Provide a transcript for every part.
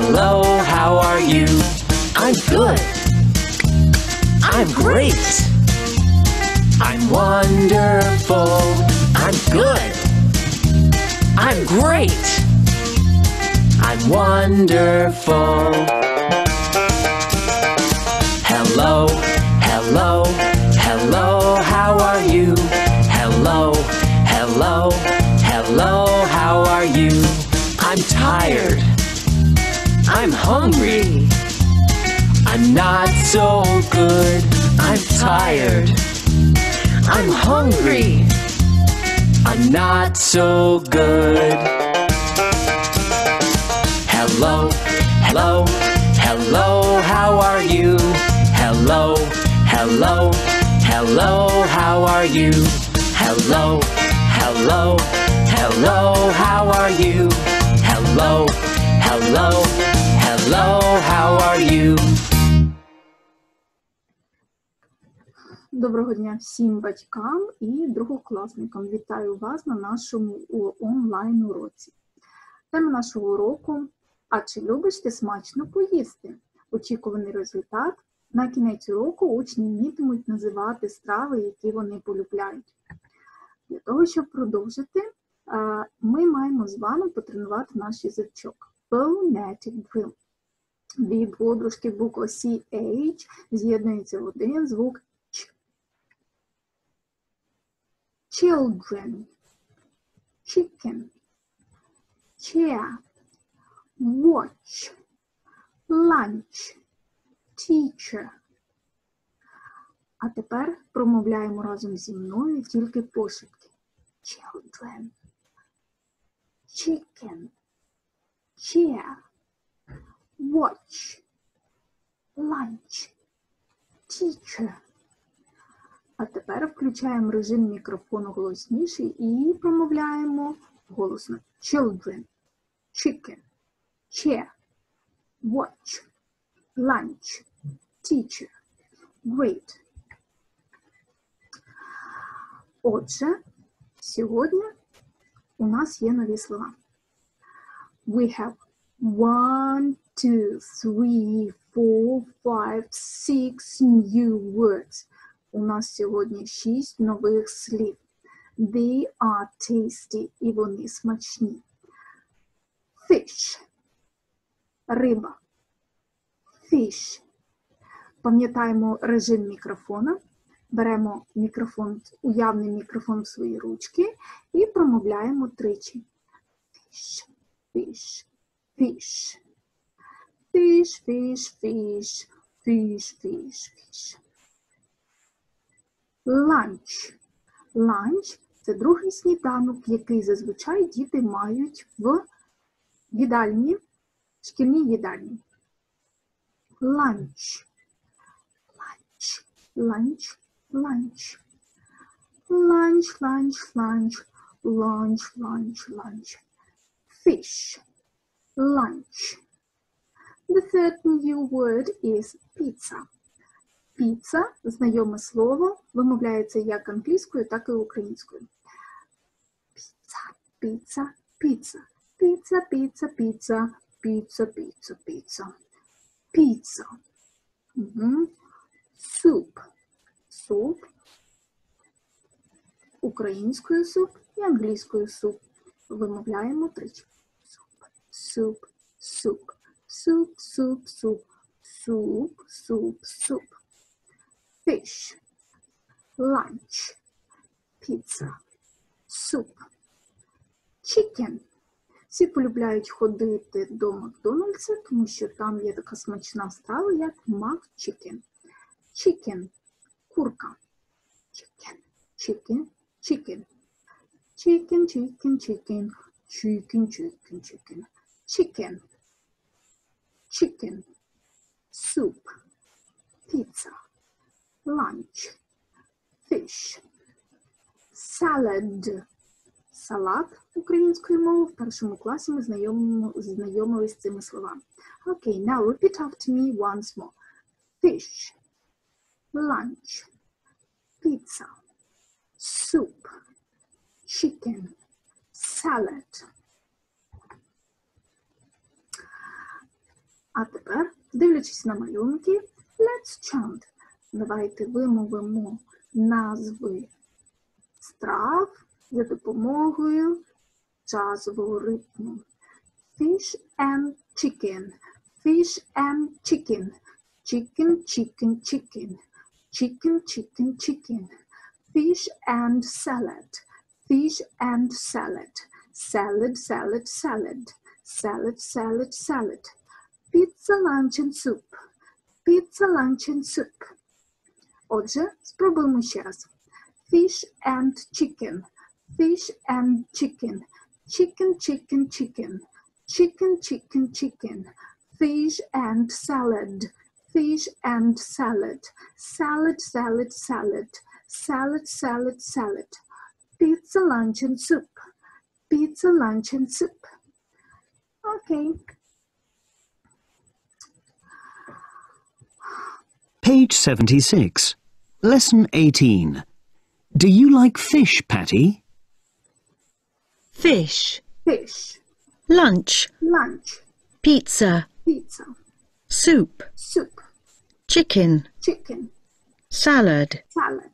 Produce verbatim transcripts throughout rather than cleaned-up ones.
Hello, how are you? I'm good. I'm great. I'm wonderful. I'm good. I'm great. I'm wonderful. Hello, hello, hello, how are you? Hello, hello, hello, how are you? I'm tired. I'm hungry. I'm not so good. I'm tired. I'm hungry. I'm not so good. Hello, hello, hello, how are you? Hello, hello, hello, how are you? Hello, hello, hello, how are you? Hello, hello, hello, how are you? Доброго дня всім батькам і другокласникам. Вітаю вас на нашому онлайн-уроці. Тема нашого уроку – «А чи любиш ти смачно поїсти?» Очікуваний результат – на кінець уроку учні вмітимуть називати страви, які вони полюбляють. Для того, щоб продовжити, ми маємо з вами потренувати наш язичок. Phonetic drill. Від подружки буква сі ейч з'єднується в один звук Ч. Children, chicken, chair, watch, lunch, teacher. А тепер промовляємо разом зі мною тільки пошепки. Children, chicken, chair, watch, lunch, teacher. А тепер включаємо режим мікрофону голосніший і промовляємо голосно. Children, chicken, chair, watch, lunch, teacher. Great. Отже, сьогодні у нас є нові слова. We have one, two, three, four, five, six new words. У нас сьогодні шість нових слів. They are tasty, і вони смачні. Fish – риба. Fish. Пам'ятаємо режим мікрофона. Беремо мікрофон, уявний мікрофон в свої ручки і промовляємо тричі. Fish, fish, fish. Fish, fish, fish, fish, fish, fish. Lunch. Lunch – це другий сніданок, який зазвичай діти мають в їдальні, шкільній їдальні. Lunch. Lunch. Lunch. Lunch. Lunch, lunch, lunch. Lunch, lunch, lunch. Fish. Lunch. The third new word is pizza. Піца – знайоме слово, вимовляється як англійською, так і українською. Піца, піца, піца. Піца, піца, піца. Піца, піца, піца. Піца. Угу. Суп. Суп. Українською суп і англійською суп. Вимовляємо тричі. Суп, суп, суп. Суп, суп, суп. Суп, суп, суп. Fish, lunch, pizza, soup, chicken. Всі полюбляють ходити до Макдональдса, тому що там є така смачна страва, як McChicken. Chicken, курка. Chicken, chicken, chicken. Chicken, chicken, chicken. Chicken, chicken, chicken. Chicken, chicken, soup, pizza. Lunch, fish, salad. Салат українською мовою в першому класі ми знайомилися з цими словами. Okay, now repeat after me once more. Fish, lunch, pizza, soup, chicken, salad. А тепер, дивлячись на малюнки, let's chant. Давайте вимовимо назви страв за допомогою джазового ритму. Fish and chicken, fish and chicken, chicken, chicken, chicken, chicken, chicken, chicken, fish and salad, fish and salad, salad, salad, salad, salad, salad, salad, pizza, lunch and soup, pizza, lunch and soup. Отже, спробуємо ще раз. Fish and chicken, fish and chicken, chicken, chicken, chicken, chicken, chicken, chicken, fish and salad, fish and salad, salad, salad, salad, salad, salad, salad, pizza, lunch and soup, pizza, lunch and soup. Okay. Page seventy-six. Lesson eighteen. Do you like fish, Patty? Fish, Fish, lunch, lunch, pizza, pizza, soup, soup, chicken, chicken, salad. salad.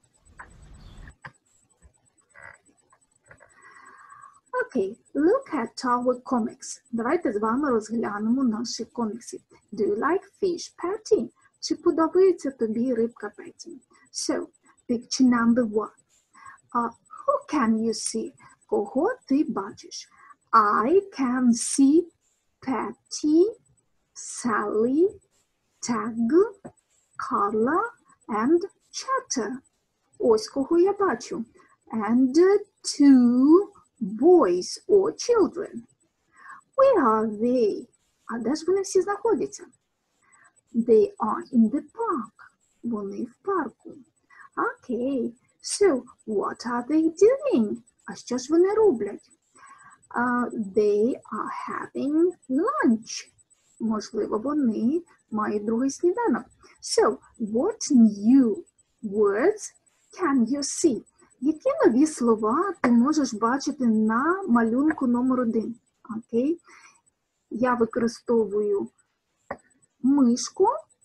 Okay, look at our comics. Давайте з вами розглянемо наші комікси. Do you like fish, Patty? Чи подобається тобі рибка Петті? So, picture number one. Uh, who can you see? Кого ти бачиш? I can see Patty, Sally, Tag, Carla and Chatter. Ось кого я бачу. And two boys or children. Where are they? А де ж вони всі знаходяться? They are in the park. Вони в парку. Okay, so what are they doing? А що ж вони роблять? Uh, they are having lunch. Можливо, вони мають другий сніданок. So, what new words can you see? Які нові слова ти можеш бачити на малюнку номер один? Окей. Я використовую мишку,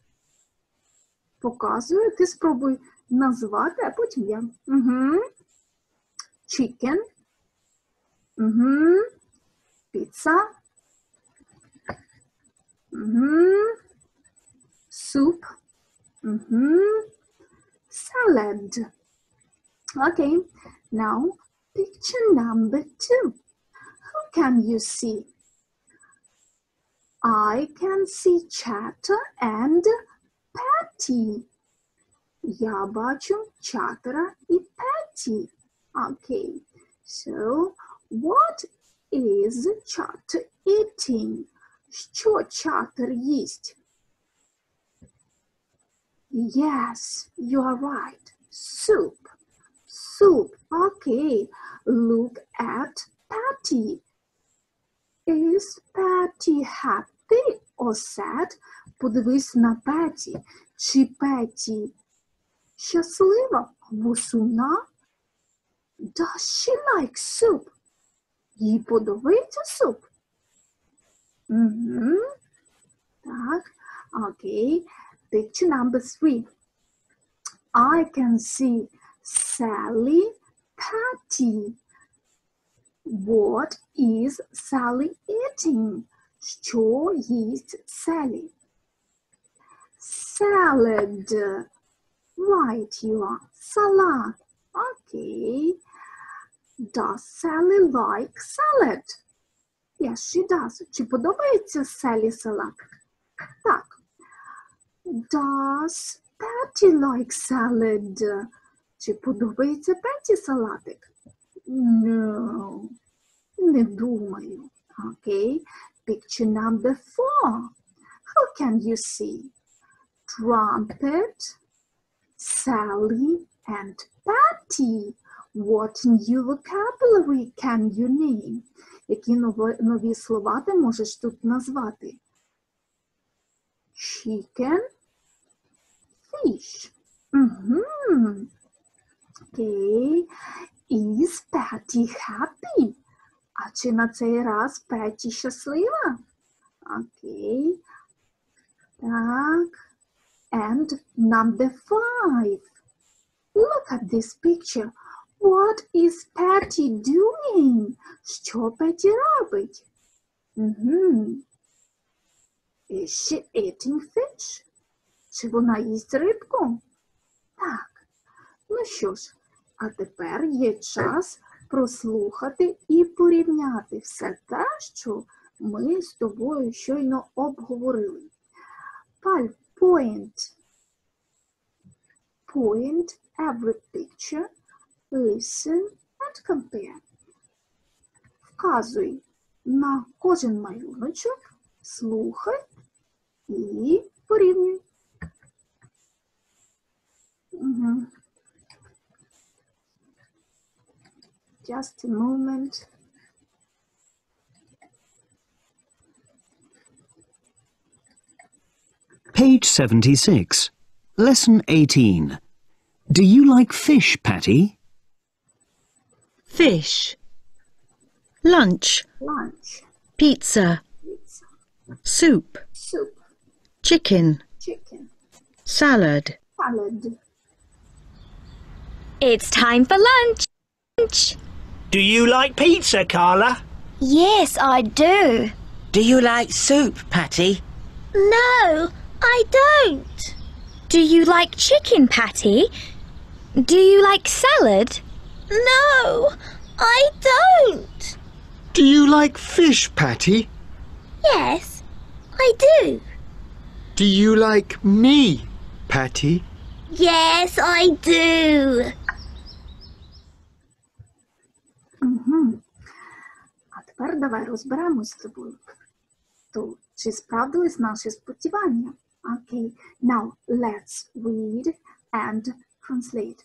показую, ти спробуй назвати, а потім я. Угу. Chicken. Угу. Pizza. Угу. Soup. Угу. Salad. Okay, now picture number two. Who can you see? I can see Chatter and Patty. Я бачу Чатера і Patty. Okay, so what is Chatter eating? Що Чатер їсть? Yes, you are right. Soup. Soup. Okay, look at Patty. Is Patty happy or sad? Подивись на Петті. Чи Петті щаслива або сумна? Does she like soup? Їй подобається суп? Угу. Так, окей. Picture number three. I can see Sally, Patty. What is Sally eating? Що їсть Sally? Salad. Right, you are. Salad. Okay. Does Sally like salad? Yes, she does. Чи подобається Sally салат? Так. Does Patty like salad? Чи подобається Петті салатик? No. Не думаю. Okay. Picture number four. Who can you see? Trumpet, Sally, and Patty. What new vocabulary can you name? Які нові, нові слова ти можеш тут назвати? Chicken, fish. Mm-hmm. Okay. Is Patty happy? А чи на цей раз Петті щаслива? Окей. Так. And number five. Look at this picture. What is Patty doing? Що Петті робить? Угу. Is she eating fish? Чи вона їсть рибку? Так. Ну що ж, а тепер є час прослухати і порівняти все те, що ми з тобою щойно обговорили. Паль, point. Point every picture, listen and compare. Вказуй на кожен малюночок, слухай і порівнюй. Угу. Just a moment. Page seventy-six. Lesson eighteen. Do you like fish, Patty? Fish. Lunch. Lunch, Pizza. pizza, Soup. soup, Chicken. chicken, Salad. salad. It's time for lunch. Do you like pizza, Carla? Yes, I do. Do you like soup, Patty? No, I don't. Do you like chicken, Patty? Do you like salad? No, I don't. Do you like fish, Patty? Yes, I do. Do you like me, Patty? Yes, I do. Угу. А тепер давай розберемось з тобою. То, чи справдились наші сподівання? Окей. Now, let's read and translate.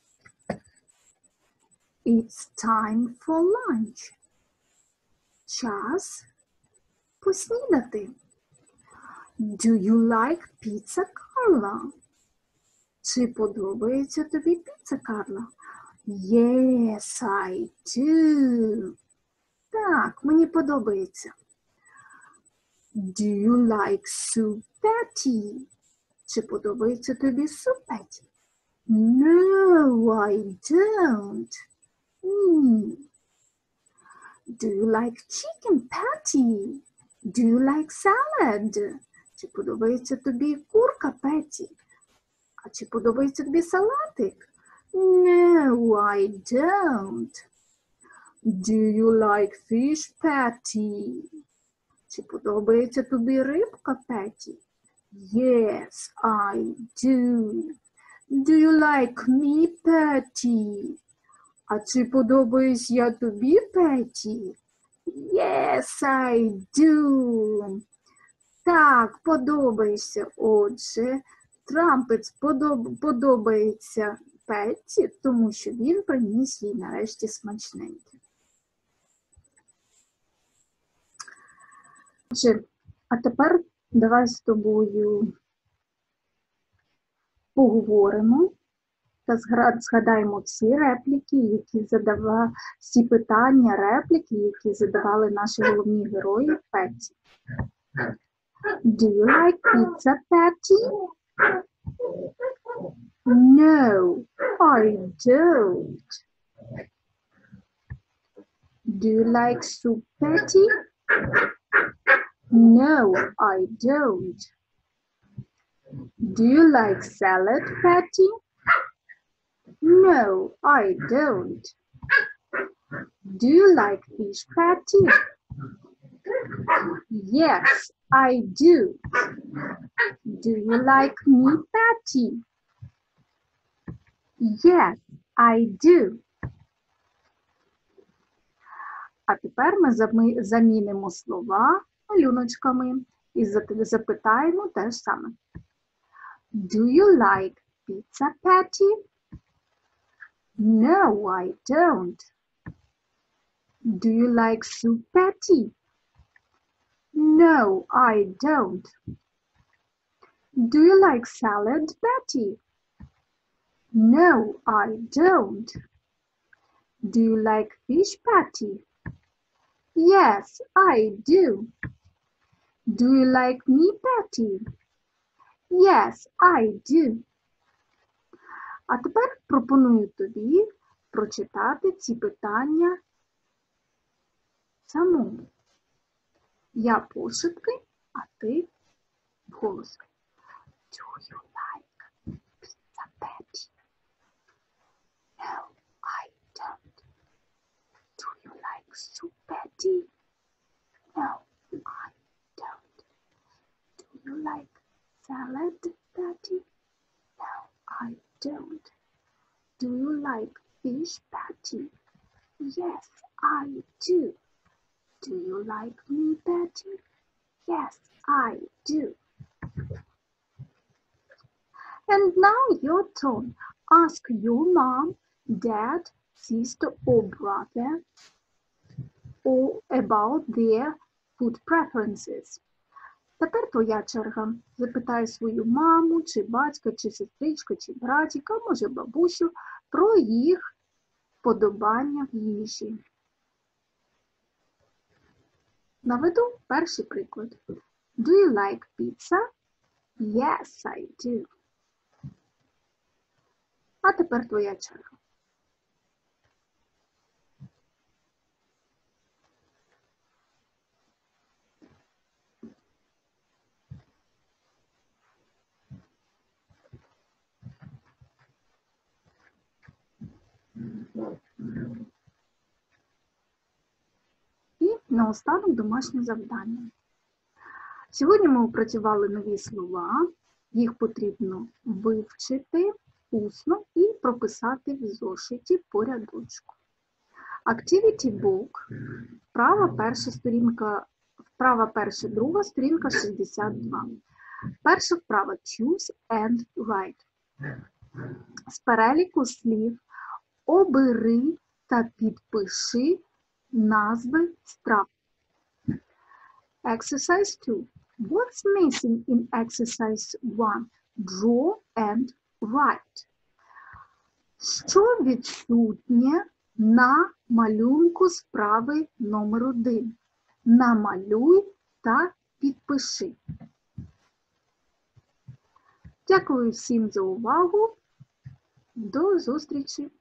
It's time for lunch. Час поснідати. Do you like pizza, Carla? Чи подобається тобі піца, Карла? Yes, I do. Так, мені подобається. Do you like soup, Patty? Чи подобається тобі суп, Петті? No, I don't. Ні. Do you like chicken, Patty? Do you like salad? Чи подобається тобі курка, Петті? А чи подобається тобі салатик? No, I don't. Do you like fish, Patty? Чи подобається тобі рибка, Петті? Yes, I do. Do you like me, Patty? А чи подобаюсь я тобі, Петті? Yes, I do. Так, подобаєшся. Отже, Трампець подоб... подобається Петті, тому що він приніс їй нарешті смачненьке. Отже, а тепер давай з тобою поговоримо та згадаємо всі репліки, які задавали, всі питання, репліки, які задавали наші головні герої Петті. Do you like pizza, Patty? No, I don't. Do you like soup, Patty? No, I don't. Do you like salad, Patty? No, I don't. Do you like fish, Patty? Yes, I do. Do you like me, Patty? Yes, I do. А тепер ми замінимо слова малюночками і запитаємо те ж саме. Do you like pizza, Patty? No, I don't. Do you like soup, Patty? No, I don't. Do you like salad, Patty? No, I don't. Do you like fish, Patty? Yes, I do. Do you like me, Patty? Yes, I do. А тепер пропоную тобі прочитати ці питання самому. Я пошепки, а ти вголос. Do you like pizza, Patty? No, I don't. Do you like soup, Patty? No, I don't. Do you like salad, Patty? No, I don't. Do you like fish, Patty? Yes, I do. Do you like me, Patty? Yes, I do. And now your turn. Ask your mom, dad, sister or brother or about their food preferences. Тепер твоя черга. Запитай свою маму, чи батька, чи сестричку, чи братіка, може бабусю, про їх вподобання в їжі. Наведу перший приклад. Do you like pizza? Yes, I do. А тепер твоя черга. І наостанок домашнє завдання. Сьогодні ми опрацювали нові слова, їх потрібно вивчити усно і прописати в зошиті по рядочку. Activity book, вправа перша сторінка, вправа перша друга сторінка шістдесят два. Перша вправа choose and write. З переліку слів обери та підпиши назви страв. Exercise two. What's missing in exercise one? Draw and write. Що відсутнє на малюнку справи номер один? Намалюй та підпиши. Дякую всім за увагу. До зустрічі!